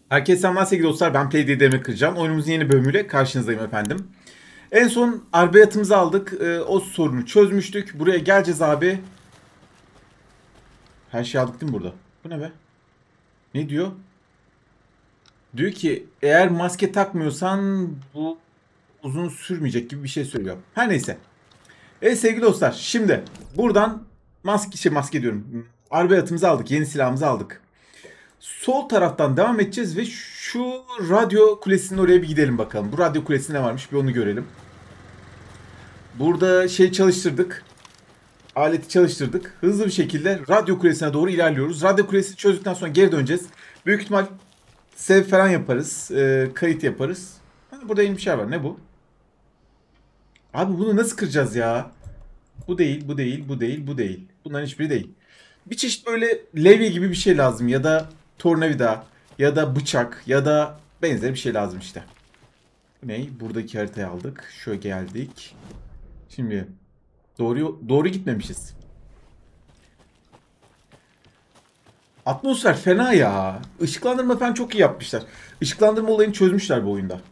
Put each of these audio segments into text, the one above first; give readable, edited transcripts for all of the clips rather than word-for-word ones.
Herkese selamlar sevgili dostlar. Ben Play Kırcan. Oyunumuzun yeni bölümüyle karşınızdayım efendim. En son arbayatımızı aldık. O sorunu çözmüştük. Buraya geleceğiz abi. Her şeyi aldık değil mi burada? Bu ne be? Ne diyor? Diyor ki eğer maske takmıyorsan bu uzun sürmeyecek gibi bir şey söylüyor. Her neyse. Evet sevgili dostlar. Şimdi buradan maske diyorum. Arbayatımızı aldık. Yeni silahımızı aldık. Sol taraftan devam edeceğiz ve şu radyo kulesinin oraya bir gidelim bakalım. Bu radyo kulesinde ne varmış bir onu görelim. Burada çalıştırdık. Aleti çalıştırdık. Hızlı bir şekilde radyo kulesine doğru ilerliyoruz. Radyo kulesini çözdükten sonra geri döneceğiz. Büyük ihtimal save falan yaparız. Kayıt yaparız. Burada yeni bir şey var. Ne bu? Abi bunu nasıl kıracağız ya? Bu değil, bu değil, bu değil, bu değil. Bunların hiçbiri değil. Bir çeşit böyle levye gibi bir şey lazım. Ya da tornavida. Ya da bıçak. Ya da benzer bir şey lazım işte. Bu ne? Buradaki haritayı aldık. Şöyle geldik. Şimdi doğru gitmemişiz. Atmosfer fena ya. Işıklandırma falan çok iyi yapmışlar. Işıklandırma olayını çözmüşler bu oyunda.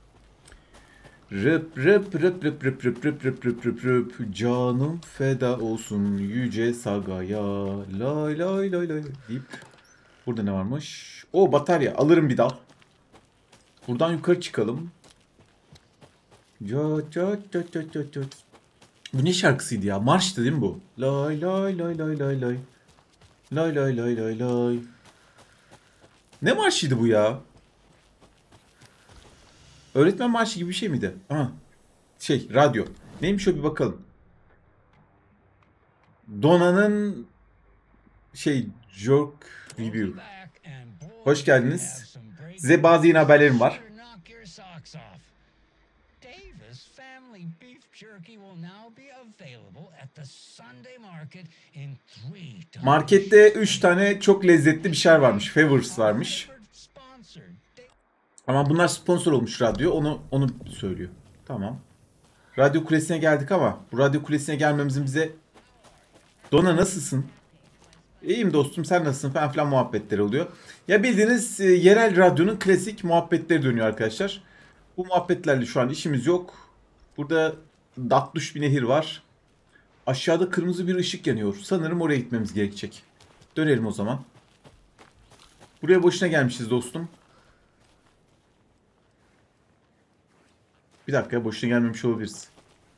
Rıp rıp rıp rıp rıp rıp rıp rıp rıp rıp rıp canım feda olsun yüce sagaya lay lay lay lay deyip burada ne varmış? O batarya alırım bir dal. Buradan yukarı çıkalım. Bu ne şarkısıydı ya? Marştı değil mi bu? Lay lay lay lay lay lay. Lay lay lay lay lay. Ne marşıydı bu ya? Öğretmen marşı gibi bir şey miydi? Aha. Radyo. Neymiş o bir bakalım. Dona'nın Jerk Review. Hoş geldiniz. Size bazı yeni haberlerim var. Markette 3 tane çok lezzetli bir şey varmış. Favors varmış. Ama bunlar sponsor olmuş radyo. Onu söylüyor. Tamam. Radyo kulesine geldik ama bu radyo kulesine gelmemizin bize... Dona nasılsın? İyiyim dostum sen nasılsın falan filan muhabbetleri oluyor. Ya bildiğiniz yerel radyonun klasik muhabbetleri dönüyor arkadaşlar. Bu muhabbetlerle şu an işimiz yok. Burada tatlış bir nehir var. Aşağıda kırmızı bir ışık yanıyor. Sanırım oraya gitmemiz gerekecek. Dönelim o zaman. Buraya boşuna gelmişiz dostum. Bir dakika boşuna gelmemiş olabiliriz.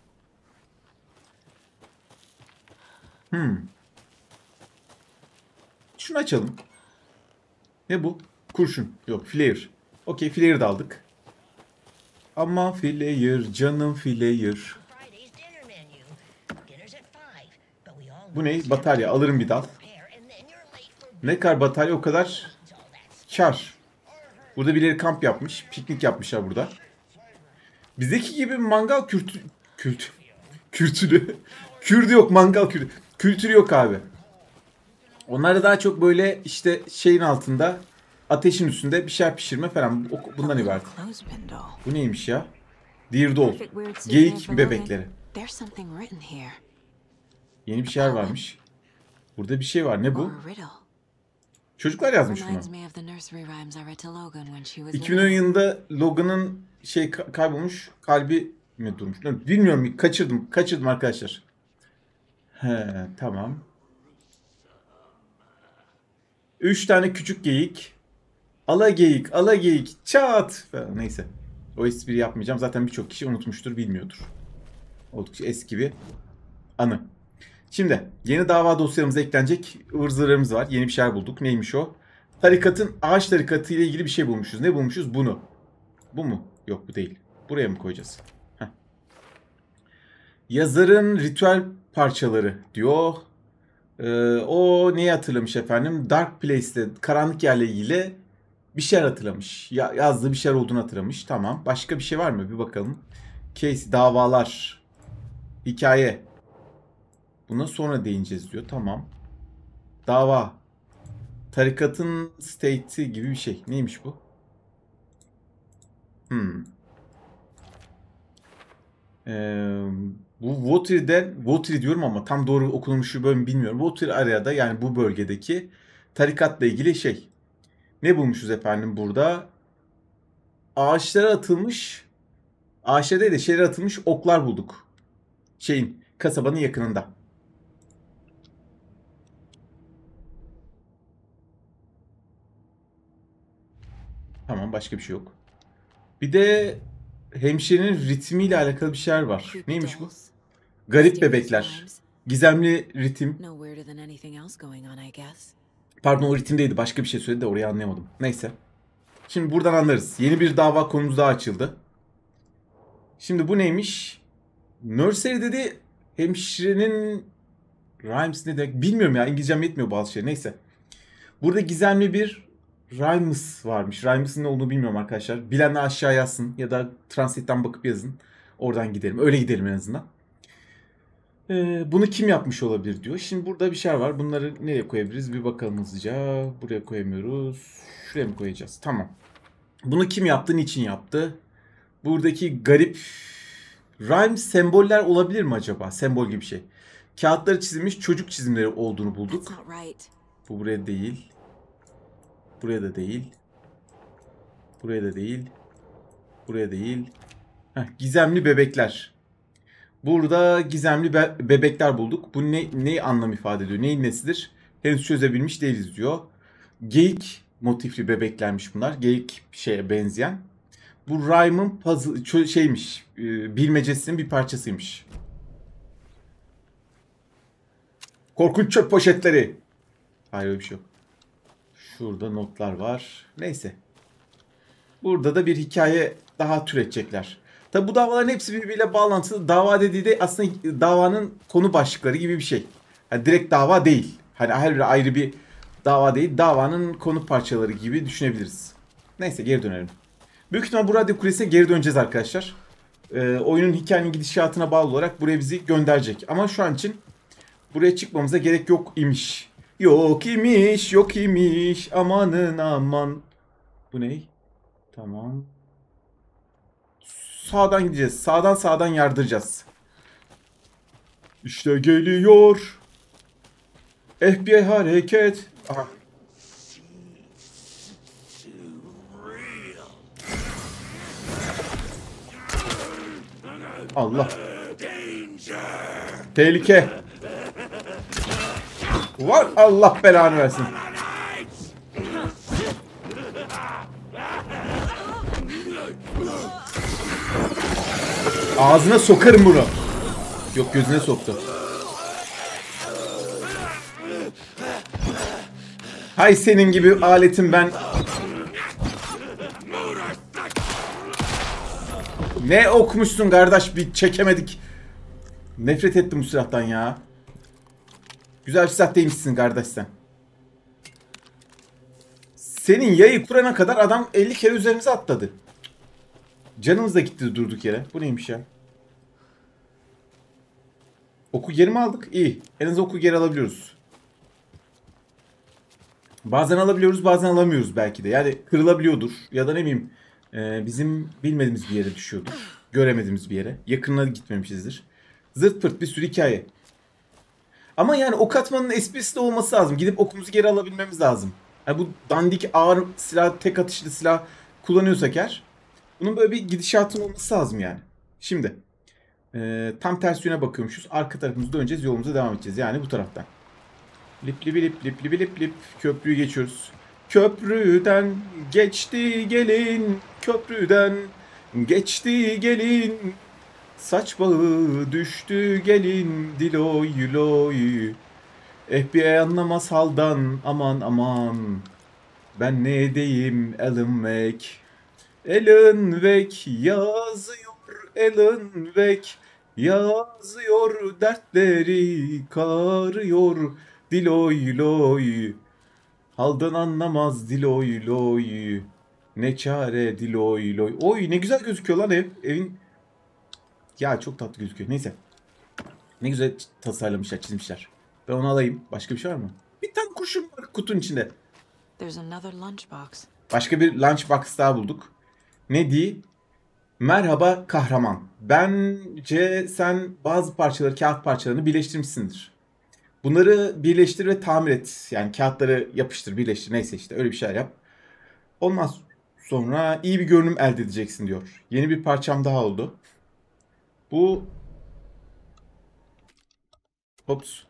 Şunu açalım. Ne bu? Kurşun. Yok flare. Okey flare de aldık. Aman flare canım flare. Bu ne? Batarya. Alırım bir dal. Ne kadar batarya o kadar kar. Burada birileri kamp yapmış. Piknik yapmışlar burada. Bizdeki gibi mangal kültürü. Kürdü yok mangal kültürü yok abi. Onlarda daha çok böyle işte şeyin altında ateşin üstünde bir şey pişirme falan. Bundan ibaret. Bu neymiş ya? Dirdol. Geyik bebekleri. Yeni bir şeyler varmış. Burada bir şey var. Ne bu? Çocuklar yazmış bunu. 2010 yılında Logan'ın kaybolmuş kalbi mi durmuş? Bilmiyorum. Kaçırdım arkadaşlar. He, tamam. 3 tane küçük geyik. Ala geyik, çat. Neyse. O espri yapmayacağım. Zaten birçok kişi unutmuştur, bilmiyordur. Oldukça eski bir anı. Şimdi yeni dava dosyalarımıza eklenecek ıvır zırhlarımız var. Yeni bir şeyler bulduk. Neymiş o? Ağaç tarikatı ile ilgili bir şey bulmuşuz. Ne bulmuşuz? Bunu. Bu mu? Yok bu değil. Buraya mı koyacağız? Heh. Yazarın ritüel parçaları diyor. O neyi hatırlamış efendim? Dark Place'te karanlık yerle ilgili bir şeyler hatırlamış. Yazdığı bir şeyler olduğunu hatırlamış. Tamam. Başka bir şey var mı? Bir bakalım. Case, davalar, hikaye. Buna sonra değineceğiz diyor. Tamam. Dava. Tarikatın state'i gibi bir şey. Neymiş bu? Bu Votri diyorum ama tam doğru okunmuş şu bölüm bilmiyorum. Votri areada yani bu bölgedeki tarikatla ilgili şey. Ne bulmuşuz efendim burada? Ağaçlara atılmış, ağaçlara değil de şeylere atılmış oklar bulduk. Kasabanın yakınında. Tamam, başka bir şey yok. Bir de hemşirenin ritmiyle alakalı bir şeyler var. Neymiş bu? Garip bebekler. Gizemli ritim. Pardon, o ritimdeydi. Başka bir şey söyledi de orayı anlayamadım. Neyse. Şimdi buradan anlarız. Yeni bir dava konumuz daha açıldı. Şimdi bu neymiş? Nursery dedi. Hemşirenin rhymes ne demek bilmiyorum ya. İngilizcem yetmiyor bazı şey. Neyse. Burada gizemli bir rhymes varmış. Rhymes'ın ne olduğunu bilmiyorum arkadaşlar. Bilenler aşağı yazsın ya da Translate'den bakıp yazın. Oradan gidelim. Öyle gidelim en azından. Bunu kim yapmış olabilir diyor. Şimdi burada bir şey var. Bunları nereye koyabiliriz? Bir bakalım hızlıca. Buraya koyamıyoruz. Şuraya mı koyacağız? Tamam. Bunu kim yaptı? Niçin yaptı? Buradaki garip rhyme semboller olabilir mi acaba? Sembol gibi bir şey. Kağıtları çizilmiş çocuk çizimleri olduğunu bulduk. Bu buraya değil. Buraya da değil. Buraya da değil. Buraya değil. Gizemli bebekler. Burada gizemli bebekler bulduk. Bu ne anlam ifade ediyor? Neyin nesidir? Henüz çözebilmiş değiliz diyor. Geyik motifli bebeklermiş bunlar. Geyik şeye benzeyen. Bu Rhyme'ın puzzle bilmecesinin bir parçasıymış. Korkunç çöp poşetleri. Hayır, öyle bir şey yok. Şurada notlar var. Neyse. Burada da bir hikaye daha türetecekler. Tabi bu davaların hepsi birbiriyle bağlantılı. Dava dediği de aslında davanın konu başlıkları gibi bir şey. Yani direkt dava değil. Hani her biri ayrı bir dava değil. Davanın konu parçaları gibi düşünebiliriz. Neyse, geri dönelim. Büyük ihtimal bu radyo kulesine geri döneceğiz arkadaşlar. Oyunun hikayenin gidişatına bağlı olarak buraya bizi gönderecek. Ama şu an için buraya çıkmamıza gerek yok imiş. Yok imiş, yok imiş. Amanın aman. Bu ne? Tamam. Sağdan gideceğiz. Sağdan yardıracağız. İşte geliyor. FBI hareket. Aha. Allah. Tehlike. Var, Allah belanı versin. Ağzına sokarım bunu. Yok, gözüne soktu. Hay senin gibi aletim ben. Ne okumuşsun kardeş, bir çekemedik. Nefret ettim bu silahtan ya. Güzel bir silah değilmişsin kardeş sen. Senin yayı kurana kadar adam 50 kere üzerimize atladı. Canımız da gitti durduk yere. Bu neymiş ya? Oku geri mi aldık? İyi. En azından oku geri alabiliyoruz. Bazen alabiliyoruz, bazen alamıyoruz belki de. Yani kırılabiliyordur. Ya da ne bileyim bizim bilmediğimiz bir yere düşüyordur. Göremediğimiz bir yere. Yakınına gitmemişizdir. Zırt pırt bir sürü hikaye. Ama yani ok atmanın esprisi de olması lazım. Gidip okumuzu geri alabilmemiz lazım. Yani bu dandik ağır silah, tek atışlı silah kullanıyorsak eğer, bunun böyle bir gidişatın olması lazım yani. Şimdi tam ters yöne bakıyormuşuz. Arka tarafımızda döneceğiz, yolumuza devam edeceğiz. Yani bu taraftan. Lip lip lip lip lip lip lip. Köprüyü geçiyoruz. Köprüden geçti gelin. Köprüden geçti gelin. Saç bağı düştü gelin. Diloy loy. FBI anlamaz haldan. Aman aman. Ben ne diyeyim Alan Wake. Alan Wake yazıyor. Alan Wake yazıyor. Dertleri karıyor. Diloy loy. Haldan anlamaz diloy loy. Ne çare diloy loy. Oy, ne güzel gözüküyor lan ev. Evin... Ya çok tatlı gözüküyor. Neyse. Ne güzel tasarlamışlar, çizmişler. Ben onu alayım. Başka bir şey var mı? Bir tane kurşun var kutunun içinde. Başka bir lunchbox daha bulduk. Ne diye? Merhaba kahraman. Bence sen bazı parçaları, kağıt parçalarını birleştirmişsindir. Bunları birleştir ve tamir et. Yani kağıtları yapıştır, birleştir. Neyse işte öyle bir şeyler yap. Ondan sonra iyi bir görünüm elde edeceksin diyor. Yeni bir parçam daha oldu. Bu... Ops.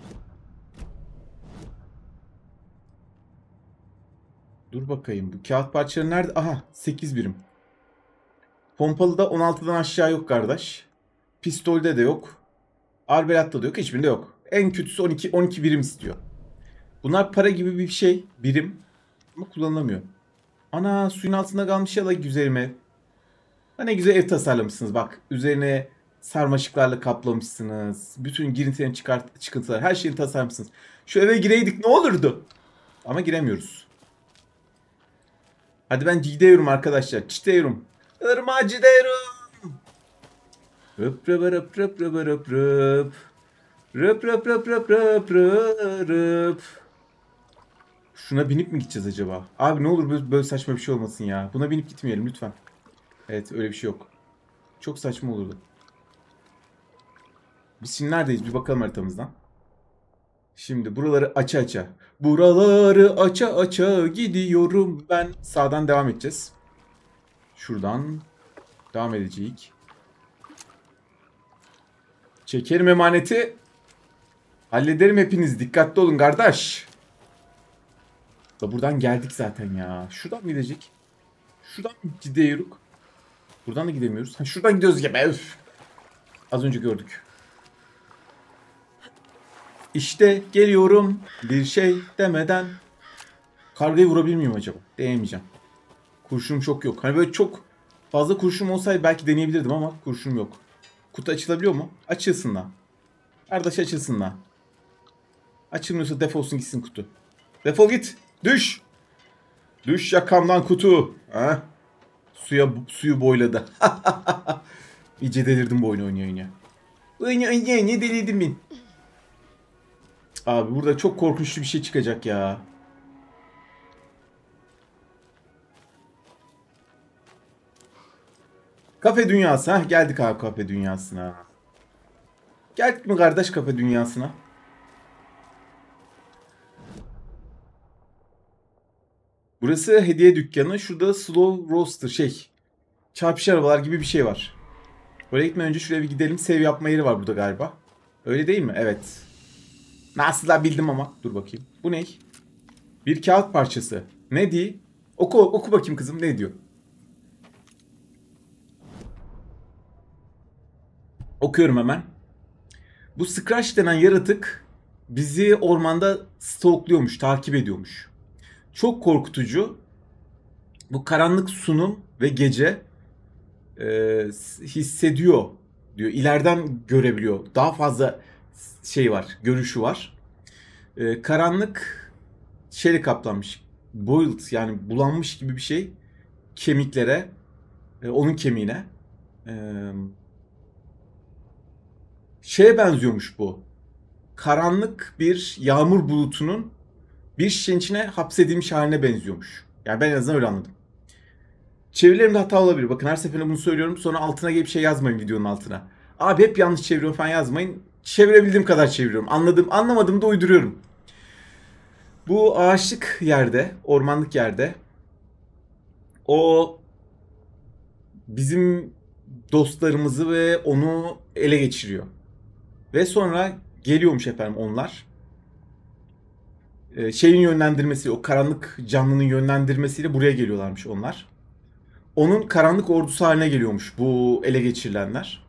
Dur bakayım. Bu kağıt parçaları nerede? Aha, 8 birim. Pompalıda 16'dan aşağı yok kardeş. Pistolde de yok. Arbelatta da yok. Hiçbirinde yok. En kötüsü 12 birim istiyor. Bunlar para gibi bir şey. Birim. Ama kullanılamıyor. Ana, suyun altında kalmış ya da güzelim ev. Ha, ne güzel ev tasarlamışsınız bak. Üzerine sarmaşıklarla kaplamışsınız. Bütün girintilerin çıkıntılar, her şeyi tasarlamışsınız. Şu eve gireydik ne olurdu? Ama giremiyoruz. Hadi ben gidiyorum arkadaşlar. Çiğdiyorum. Irmağa gidiyorum. Rıp rıp rıp rıp rıp rıp rıp. Rıp rıp rıp rıp rıp rıp. Şuna binip mi gideceğiz acaba? Abi ne olur böyle saçma bir şey olmasın ya. Buna binip gitmeyelim lütfen. Evet, öyle bir şey yok. Çok saçma olurdu. Biz şimdi neredeyiz? Bir bakalım haritamızdan. Şimdi buraları aça aça. Buraları aça aça gidiyorum ben. Sağdan devam edeceğiz. Şuradan devam edeceğiz. Çekerim emaneti. Hallederim hepiniz. Dikkatli olun kardeş. Da buradan geldik zaten ya. Şuradan mı gidecek? Şuradan mı gidiyoruz? Buradan da gidemiyoruz. Ha, şuradan gidiyoruz ya. Öf. Az önce gördük. İşte geliyorum bir şey demeden. Kargayı vurabilir miyim acaba? Deneyemeyeceğim. Kurşunum çok yok. Hani böyle çok fazla kurşunum olsaydı belki deneyebilirdim ama kurşunum yok. Kutu açılabiliyor mu? Açılsın da. Kardeş açılsın da. Açılmıyorsa defolsun gitsin kutu. Defol git. Düş. Düş yakamdan kutu. Ha? Suyu boyladı. İyice delirdim bu oyunu oynaya. Ne delirdim ben. Abi burada çok korkunçlu bir şey çıkacak ya. Kafe dünyası. Ha, geldik abi kafe dünyasına. Geldik mi kardeş kafe dünyasına? Burası hediye dükkanı. Şurada slow roaster çarpışan arabalar gibi bir şey var. Oraya gitmeden önce şuraya bir gidelim. Save yapma yeri var burada galiba. Öyle değil mi? Evet. Nasıl da bildim ama. Dur bakayım. Bu ne? Bir kağıt parçası. Ne diyor? Oku bakayım kızım. Ne diyor? Okuyorum hemen. Bu Scratch denen yaratık bizi ormanda stalkluyormuş, takip ediyormuş. Çok korkutucu. Bu karanlık sunum ve gece hissediyor diyor. İleriden görebiliyor. Daha fazla şey var, görüşü var. Karanlık şeyle kaplanmış. Boiled yani bulanmış gibi bir şey kemiklere, onun kemiğine. Şeye benziyormuş bu. Karanlık bir yağmur bulutunun bir şişenin içine hapsedilmiş haline benziyormuş. Yani ben en azından öyle anladım. Çevirilerimde hata olabilir. Bakın her seferinde bunu söylüyorum. Sonra altına gelip şey yazmayın videonun altına. Abi hep yanlış çeviriyorum falan yazmayın. Çevirebildiğim kadar çeviriyorum. Anlamadım da uyduruyorum. Bu ağaçlık yerde, ormanlık yerde o bizim dostlarımızı ve onu ele geçiriyor. Ve sonra geliyormuş efendim onlar. Şeyin yönlendirmesi, o karanlık canlının yönlendirmesiyle buraya geliyorlarmış onlar. Onun karanlık ordusu haline geliyormuş bu ele geçirilenler.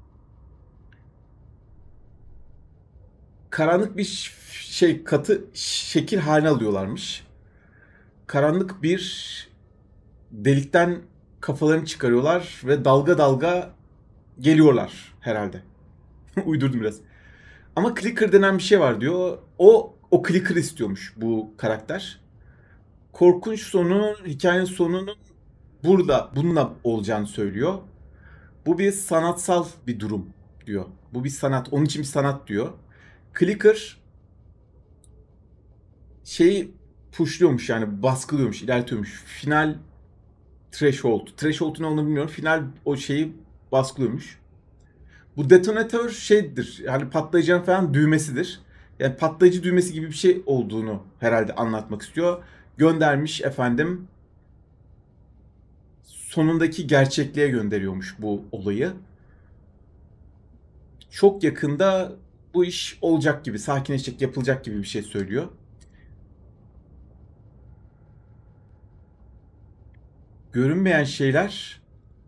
Karanlık bir katı şekil haline alıyorlarmış. Karanlık bir delikten kafalarını çıkarıyorlar ve dalga dalga geliyorlar herhalde. Uydurdum biraz. Ama clicker denen bir şey var diyor. O clicker istiyormuş bu karakter. Korkunç sonu, hikayenin sonunun bununla olacağını söylüyor. Bu bir sanatsal bir durum diyor. Bu bir sanat, onun için bir sanat diyor. Clicker şeyi pushluyormuş yani baskılıyormuş, ilerletiyormuş. Final threshold. Threshold'un ne olduğunu bilmiyorum. Final o şeyi baskılıyormuş. Bu detonatör şeydir. Yani patlayıcının falan düğmesidir. Yani patlayıcı düğmesi gibi bir şey olduğunu herhalde anlatmak istiyor. Göndermiş efendim sonundaki gerçekliğe gönderiyormuş bu olayı. Çok yakında bu iş olacak gibi, sakinleşecek, yapılacak gibi bir şey söylüyor. Görünmeyen şeyler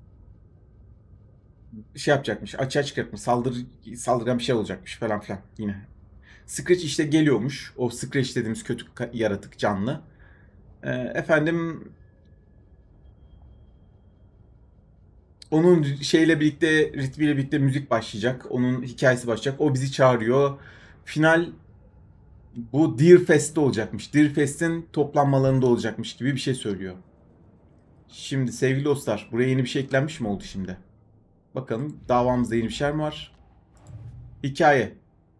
şey yapacakmış, açığa çıkartmış, saldırgan bir şey olacakmış falan filan yine. Screech işte geliyormuş. O Screech dediğimiz kötü yaratık canlı. Efendim onun şeyle birlikte, ritmiyle birlikte müzik başlayacak. Onun hikayesi başlayacak. O bizi çağırıyor. Final bu Deer Fest'te olacakmış. Deer Fest'in toplanmalarında olacakmış gibi bir şey söylüyor. Şimdi sevgili dostlar, buraya yeni bir şey eklenmiş mi oldu şimdi? Bakalım davamızda yeni bir şey mi var? Hikaye.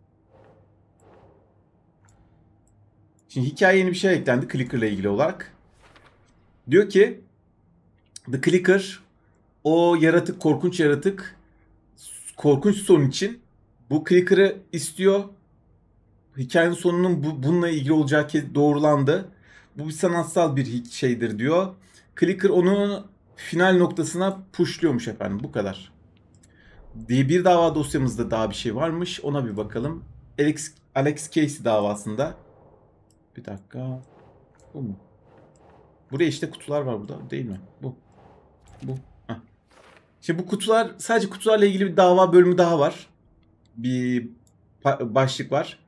Şimdi hikaye yeni bir şey eklendi Clicker'la ilgili olarak. Diyor ki The Clicker o yaratık, korkunç yaratık korkunç son için bu Clicker'ı istiyor. Hikayenin sonunun bununla ilgili olacağı doğrulandı. Bu bir sanatsal bir şeydir diyor. Clicker onun final noktasına pushluyormuş efendim. Bu kadar. Diye bir dava dosyamızda daha bir şey varmış. Ona bir bakalım. Alex Casey davasında. Bir dakika. Bu mu? Buraya işte kutular var burada. Değil mi? Bu. Bu. Heh. Şimdi bu kutular, sadece kutularla ilgili bir dava bölümü daha var. Bir başlık var.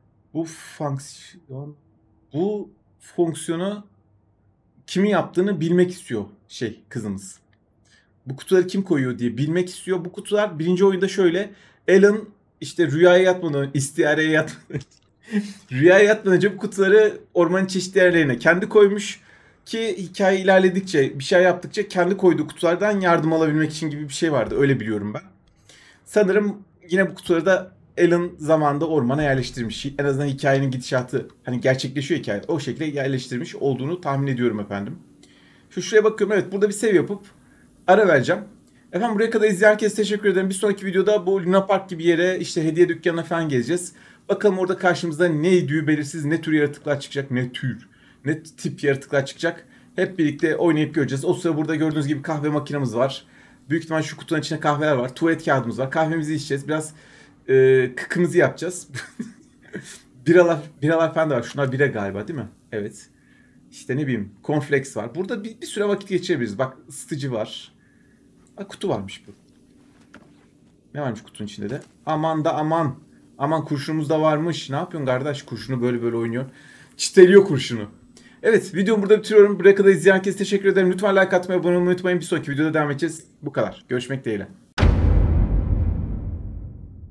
Bu fonksiyonu kimin yaptığını bilmek istiyor kızımız. Bu kutuları kim koyuyor diye bilmek istiyor. Bu kutular birinci oyunda şöyle. Alan işte rüyaya yatmadan, istihareye yatmadan rüyaya yatmadan önce bu kutuları ormanın çeşitli yerlerine kendi koymuş ki hikaye ilerledikçe, bir şey yaptıkça kendi koyduğu kutulardan yardım alabilmek için gibi bir şey vardı. Öyle biliyorum ben. Sanırım yine bu kutuları da Alan zamanında ormana yerleştirmiş. En azından hikayenin gidişatı, hani gerçekleşiyor hikaye. O şekilde yerleştirmiş olduğunu tahmin ediyorum efendim. Şuraya bakıyorum. Evet, burada bir save yapıp ara vereceğim. Efendim buraya kadar izleyen herkese teşekkür ederim. Bir sonraki videoda bu Luna Park gibi yere, işte hediye dükkanına falan gezeceğiz. Bakalım orada karşımızda ne idüğü belirsiz, ne tür yaratıklar çıkacak, ne tip yaratıklar çıkacak. Hep birlikte oynayıp göreceğiz. O sırada burada gördüğünüz gibi kahve makinamız var. Büyük ihtimal şu kutunun içinde kahveler var. Tuvalet kağıdımız var. Kahvemizi içeceğiz. Biraz kıkımızı yapacağız. Biralar falan da var. Şunlar bira galiba değil mi? Evet. İşte ne bileyim, cornflakes var. Burada bir süre vakit geçirebiliriz. Bak, ısıtıcı var. Bak, kutu varmış bu. Ne varmış kutunun içinde de? Aman da aman. Aman, kurşunumuz da varmış. Ne yapıyorsun kardeş? Kurşunu böyle oynuyor. Çiteliyor kurşunu. Evet, videomu burada bitiriyorum. Buraya kadar izleyen herkese teşekkür ederim. Lütfen like atmayı, abone olmayı unutmayın. Bir sonraki videoda devam edeceğiz. Bu kadar. Görüşmek dileğiyle.